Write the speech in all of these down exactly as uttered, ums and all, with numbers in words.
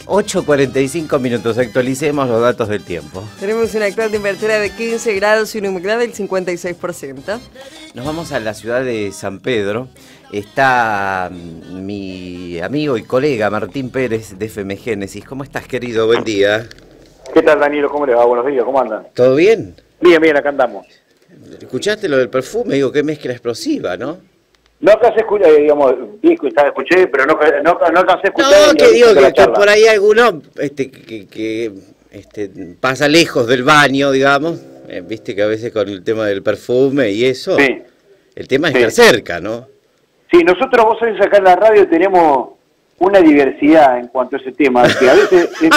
ocho cuarenta y cinco minutos, actualicemos los datos del tiempo. Tenemos una actual temperatura de quince grados y una humedad del cincuenta y seis por ciento. Nos vamos a la ciudad de San Pedro. Está mi amigo y colega Martín Pérez de Femegénesis. ¿Cómo estás, querido? Buen día. ¿Qué tal, Danilo? ¿Cómo le va? Buenos días, ¿cómo andan? ¿Todo bien? Bien, bien, acá andamos. ¿Escuchaste lo del perfume? Digo, qué mezcla explosiva, ¿no? No alcancé a escuchar, digamos, vi, escuché, pero no, no, no alcancé a escuchar. No, que digo que, que por ahí alguno este, que, que este, pasa lejos del baño, digamos, eh, viste que a veces con el tema del perfume y eso, sí. El tema es sí. estar cerca, ¿no? Sí, nosotros, vos sabés, acá en la radio tenemos una diversidad en cuanto a ese tema, que a veces... es...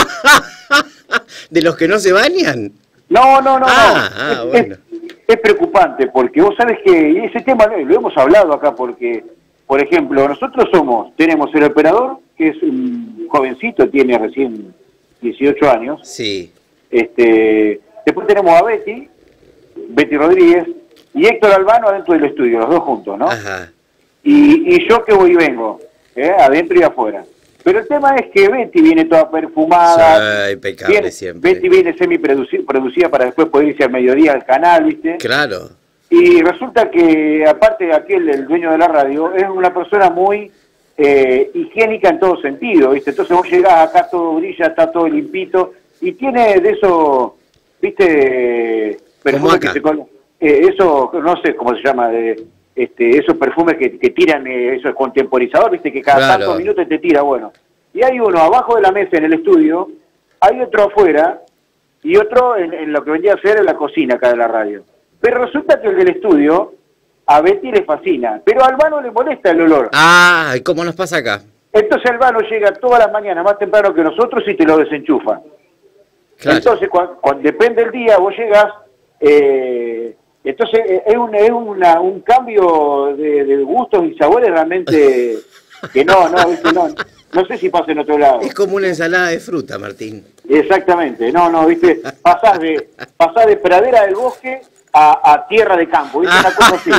¿De los que no se bañan? No, no, no, ah, no. Ah, es, bueno. es, es preocupante, porque vos sabés que ese tema lo, lo hemos hablado acá, porque, por ejemplo, nosotros somos, tenemos el operador, que es un jovencito, tiene recién dieciocho años. Sí. Este, después tenemos a Betty, Betty Rodríguez, y Héctor Albano adentro del estudio, los dos juntos, ¿no? Ajá. Y, y yo que voy y vengo, ¿eh? Adentro y afuera. Pero el tema es que Betty viene toda perfumada. Sí, impecable viene, siempre. Betty viene semi-producida para después poder irse al mediodía al canal, ¿viste? Claro. Y resulta que, aparte de aquel, el dueño de la radio, es una persona muy eh, higiénica en todo sentido, ¿viste? Entonces vos llegás acá, todo brilla, está todo limpito, y tiene de eso, ¿viste? Perfume que se con, eh, eso, no sé cómo se llama, de... Este, esos perfumes que, que tiran, eh, esos contemporizadores, viste, que cada claro. tantos minutos te tira, bueno. Y hay uno abajo de la mesa en el estudio, hay otro afuera, y otro en, en lo que vendría a ser en la cocina acá de la radio. Pero resulta que el del estudio, a Betty le fascina, pero a Albano le molesta el olor. Ah, ¿y cómo nos pasa acá? Entonces Albano llega todas las mañanas más temprano que nosotros y te lo desenchufa. Claro. Entonces, cuando, cuando depende del día, vos llegás... Eh, Entonces es un, es una, un cambio de, de gustos y sabores realmente que no, no, ¿viste? no, no sé si pasa en otro lado. Es como una ensalada de fruta, Martín. Exactamente, no, no, viste, pasás de, pasás de pradera del bosque a, a tierra de campo, ¿viste? Una cosa así.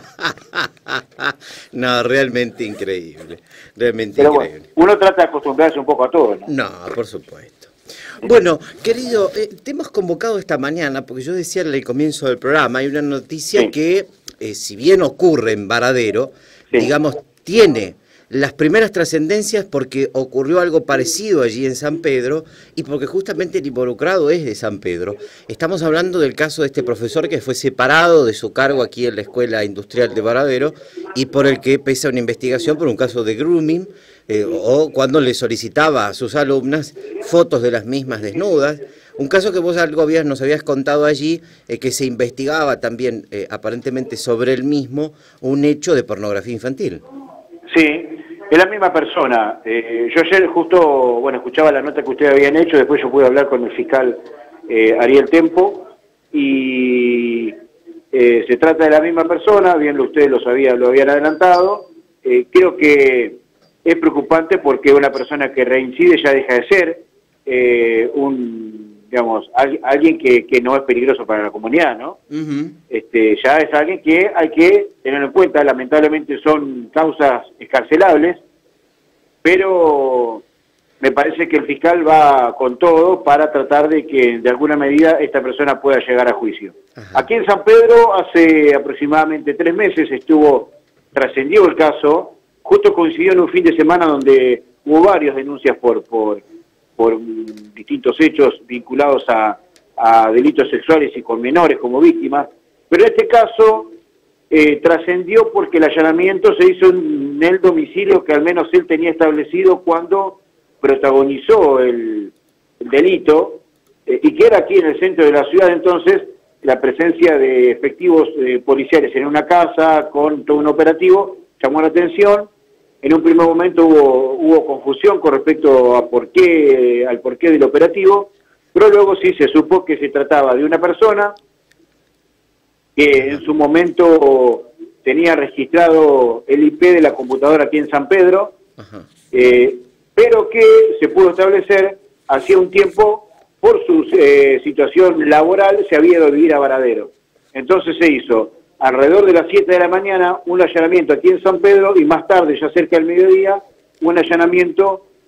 No, realmente increíble, realmente Pero increíble. Bueno, uno trata de acostumbrarse un poco a todo, ¿no? No, por supuesto. Bueno, querido, eh, te hemos convocado esta mañana, porque yo decía en el comienzo del programa, hay una noticia sí. que, eh, si bien ocurre en Varadero, sí. digamos, tiene las primeras trascendencias porque ocurrió algo parecido allí en San Pedro y porque justamente el involucrado es de San Pedro. Estamos hablando del caso de este profesor que fue separado de su cargo aquí en la Escuela Industrial de Varadero y por el que pesa una investigación por un caso de grooming, eh, o cuando le solicitaba a sus alumnas fotos de las mismas desnudas. Un caso que vos algo habías, nos habías contado allí, eh, que se investigaba también eh, aparentemente sobre el mismo un hecho de pornografía infantil. Sí, es la misma persona. Eh, yo ayer justo, bueno, escuchaba la nota que ustedes habían hecho, después yo pude hablar con el fiscal eh, Ariel Tempo, y eh, se trata de la misma persona, bien ustedes lo, sabían, lo habían adelantado. Eh, creo que es preocupante porque una persona que reincide ya deja de ser eh, un, digamos, alguien que, que no es peligroso para la comunidad, ¿no? Uh-huh. Este, ya es alguien que hay que tenerlo en cuenta. Lamentablemente son causas escarcelables, pero me parece que el fiscal va con todo para tratar de que de alguna medida esta persona pueda llegar a juicio. Uh-huh. Aquí en San Pedro hace aproximadamente tres meses estuvo, trascendió el caso, justo coincidió en un fin de semana donde hubo varias denuncias por... por por distintos hechos vinculados a, a delitos sexuales y con menores como víctimas, pero en este caso eh, trascendió porque el allanamiento se hizo en el domicilio que al menos él tenía establecido cuando protagonizó el, el delito, eh, y que era aquí en el centro de la ciudad. Entonces la presencia de efectivos eh, policiales en una casa con todo un operativo llamó la atención. En un primer momento hubo, hubo confusión con respecto a por qué, al porqué del operativo, pero luego sí se supo que se trataba de una persona que en su momento tenía registrado el I P de la computadora aquí en San Pedro, eh, pero que se pudo establecer hacía un tiempo por su eh, situación laboral, se había ido a vivir a Varadero. Entonces se hizo alrededor de las siete de la mañana un allanamiento aquí en San Pedro y más tarde, ya cerca del mediodía, un allanamiento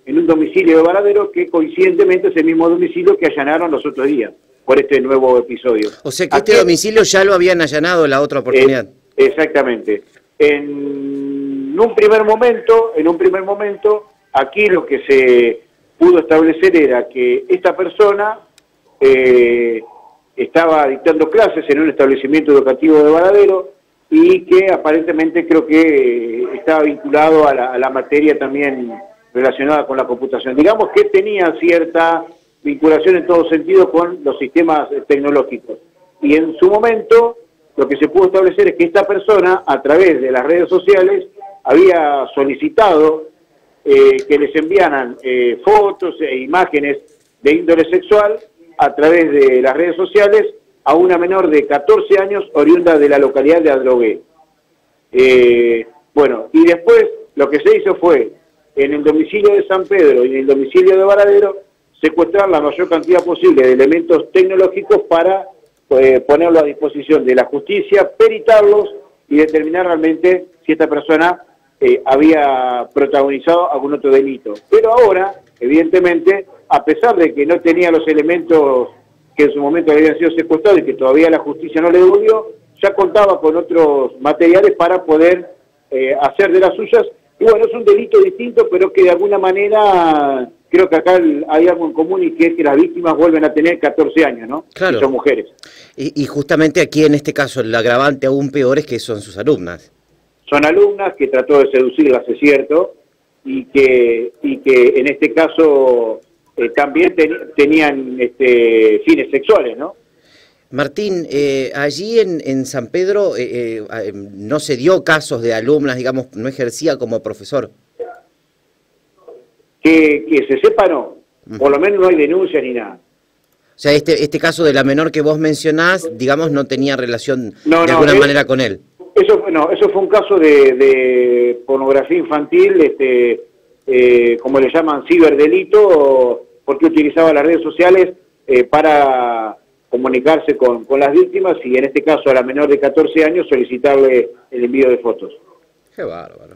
en un domicilio de Varadero que coincidentemente es el mismo domicilio que allanaron los otros días por este nuevo episodio. O sea que Aquí, este domicilio ya lo habían allanado la otra oportunidad. Eh, exactamente. En un primer momento, en un primer momento, aquí lo que se pudo establecer era que esta persona eh, estaba dictando clases en un establecimiento educativo de Varadero y que aparentemente creo que estaba vinculado a la, a la materia también relacionada con la computación. Digamos que tenía cierta vinculación en todo sentido con los sistemas tecnológicos. Y en su momento lo que se pudo establecer es que esta persona, a través de las redes sociales, había solicitado eh, que les enviaran eh, fotos e imágenes de índole sexual a través de las redes sociales a una menor de catorce años oriunda de la localidad de Adrogué. Eh, bueno, y después lo que se hizo fue, en el domicilio de San Pedro y en el domicilio de Varadero, secuestrar la mayor cantidad posible de elementos tecnológicos para eh, ponerlo a disposición de la justicia, peritarlos y determinar realmente si esta persona eh, había protagonizado algún otro delito. Pero ahora, evidentemente, a pesar de que no tenía los elementos que en su momento habían sido secuestrados y que todavía la justicia no le devolvió, ya contaba con otros materiales para poder eh, hacer de las suyas. Y bueno, es un delito distinto, pero que de alguna manera creo que acá hay algo en común y que es que las víctimas vuelven a tener catorce años, ¿no? Claro. Y son mujeres. Y, y justamente aquí en este caso el agravante aún peor es que son sus alumnas. Son alumnas que trató de seducirlas, es cierto, y que, y que en este caso eh, también ten, tenían este, fines sexuales, ¿no? Martín, eh, allí en, en San Pedro eh, eh, no se dio casos de alumnas, digamos, no ejercía como profesor. Que, que se sepa, no. Por lo menos no hay denuncia ni nada. O sea, este, este caso de la menor que vos mencionás, digamos, no tenía relación no, de no, alguna es, manera con él. Eso, no, eso fue un caso de, de pornografía infantil, este, eh, como le llaman, ciberdelito, porque utilizaba las redes sociales eh, para comunicarse con, con las víctimas y en este caso a la menor de catorce años solicitarle el envío de fotos. Qué bárbaro.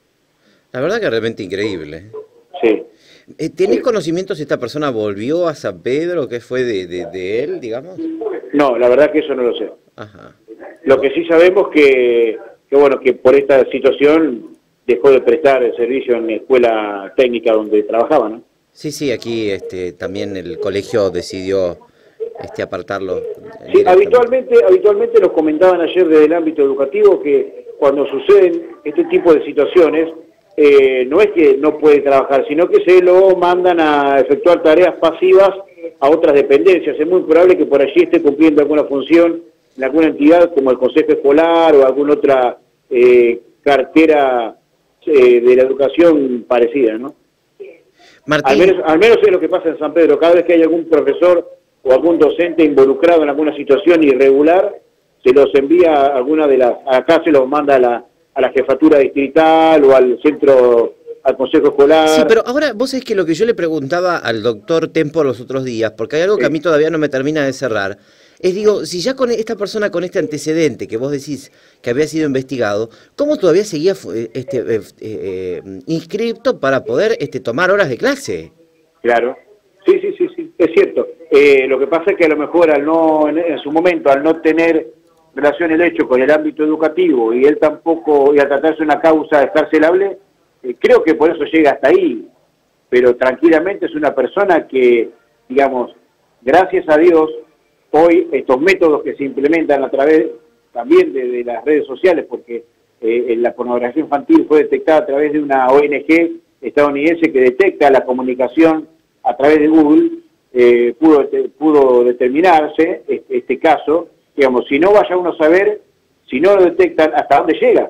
La verdad que realmente increíble. Sí. Eh, ¿Tenés conocimiento si esta persona volvió a San Pedro? ¿Qué fue de, de, de él, digamos? No, la verdad que eso no lo sé. Ajá. Lo que sí sabemos que, que bueno, que por esta situación dejó de prestar el servicio en la escuela técnica donde trabajaba, ¿no? Sí, sí, aquí este, también el colegio decidió este, apartarlo. Sí, habitualmente, habitualmente nos comentaban ayer desde el ámbito educativo que cuando suceden este tipo de situaciones, eh, no es que no puede trabajar, sino que se lo mandan a efectuar tareas pasivas a otras dependencias. Es muy probable que por allí esté cumpliendo alguna función en alguna entidad como el Consejo Escolar o alguna otra eh, cartera eh, de la educación parecida, ¿no? Martín. Al menos, al menos es lo que pasa en San Pedro. Cada vez que hay algún profesor o algún docente involucrado en alguna situación irregular, se los envía a alguna de las, acá se los manda a la, a la jefatura distrital o al centro, al consejo escolar. Sí, pero ahora vos sabés que lo que yo le preguntaba al doctor Tempo los otros días, porque hay algo que a mí todavía no me termina de cerrar, es digo, si ya con esta persona con este antecedente que vos decís que había sido investigado, ¿cómo todavía seguía este, eh, eh, inscripto para poder este, tomar horas de clase? Claro, sí, sí, sí, sí, es cierto. Eh, lo que pasa es que a lo mejor al no, en, en su momento, al no tener relación el hecho con el ámbito educativo y él tampoco, y a tratarse una causa escarcelable, eh, creo que por eso llega hasta ahí, pero tranquilamente es una persona que, digamos, gracias a Dios, hoy estos métodos que se implementan a través también de, de las redes sociales, porque eh, la pornografía infantil fue detectada a través de una O N G estadounidense que detecta la comunicación a través de Google, eh, pudo, pudo determinarse este, este caso, digamos, si no vaya uno a saber, si no lo detectan, hasta dónde llega.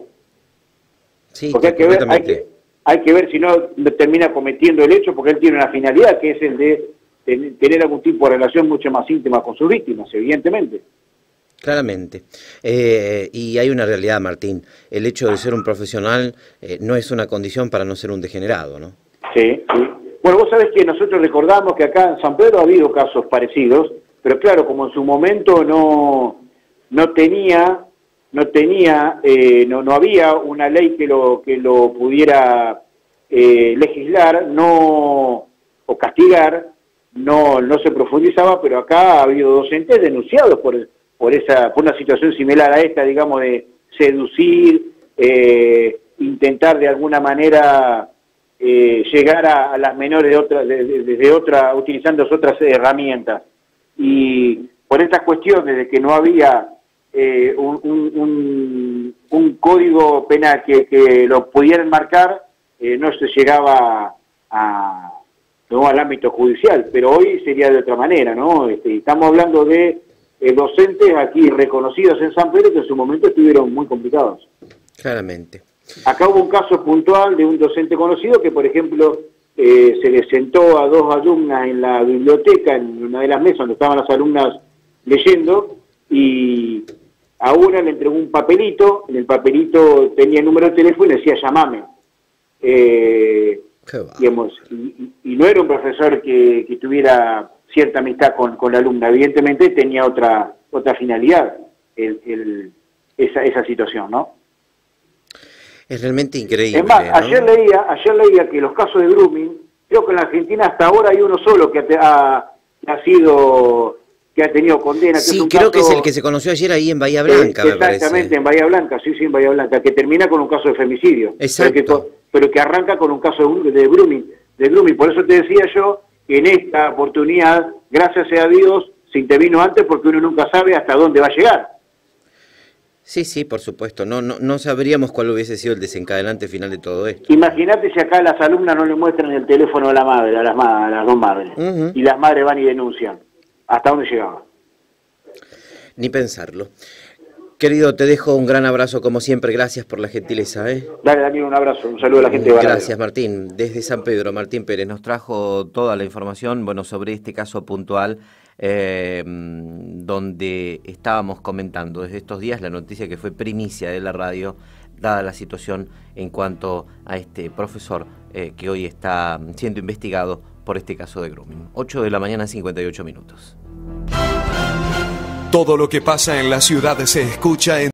Sí, porque hay que, ver, hay, que, hay que ver si no termina cometiendo el hecho, porque él tiene una finalidad, que es el de tener algún tipo de relación mucho más íntima con sus víctimas, evidentemente. Claramente. Eh, y hay una realidad, Martín. El hecho de ser un profesional eh, no es una condición para no ser un degenerado, ¿no? Sí, sí. Bueno, vos sabés que nosotros recordamos que acá en San Pedro ha habido casos parecidos, pero claro, como en su momento no, no tenía, no tenía, eh, no, no había una ley que lo, que lo pudiera eh, legislar no o castigar no no se profundizaba, pero acá ha habido docentes denunciados por por esa por una situación similar a esta, digamos, de seducir, eh, intentar de alguna manera eh, llegar a, a las menores de otra, desde de, de otra, utilizando otras herramientas. Y por estas cuestiones de que no había eh, un, un, un, un código penal que, que lo pudieran marcar, eh, no se llegaba a, no al ámbito judicial, pero hoy sería de otra manera, ¿no? Este, estamos hablando de eh, docentes aquí reconocidos en San Pedro que en su momento estuvieron muy complicados. Claramente. Acá hubo un caso puntual de un docente conocido que, por ejemplo, eh, se le sentó a dos alumnas en la biblioteca, en una de las mesas donde estaban las alumnas leyendo, y a una le entregó un papelito, en el papelito tenía el número de teléfono y decía llamame. Eh, digamos, y, y no era un profesor que, que tuviera cierta amistad con, con la alumna, evidentemente tenía otra otra finalidad el, el, esa, esa situación, ¿no? Es realmente increíble. Es más, ¿no? ayer leía, ayer leía que los casos de grooming, creo que en la Argentina hasta ahora hay uno solo que ha, ha sido, que ha tenido condena. Que Sí, es un creo caso, que es el que se conoció ayer ahí en Bahía Blanca, eh, me parece. Exactamente, en Bahía Blanca, sí, sí, en Bahía Blanca, que termina con un caso de femicidio. Exacto. Pero que, pero que arranca con un caso de, de grooming, de grooming. Por eso te decía yo que en esta oportunidad, gracias a Dios, se intervino antes porque uno nunca sabe hasta dónde va a llegar. Sí, sí, por supuesto. No, no, no sabríamos cuál hubiese sido el desencadenante final de todo esto. Imagínate si acá las alumnas no le muestran el teléfono a la madre, a las, ma a las dos madres, uh-huh. y las madres van y denuncian. ¿Hasta dónde llegaba? Ni pensarlo. Querido, te dejo un gran abrazo como siempre. Gracias por la gentileza, ¿eh? Dale, Daniel, un abrazo. Un saludo a la gente de Varadero. Gracias, Martín. Desde San Pedro, Martín Pérez nos trajo toda la información, bueno, sobre este caso puntual, eh, donde estábamos comentando desde estos días la noticia que fue primicia de la radio, dada la situación en cuanto a este profesor eh, que hoy está siendo investigado por este caso de grooming. ocho de la mañana, cincuenta y ocho minutos. Todo lo que pasa en la ciudad se escucha en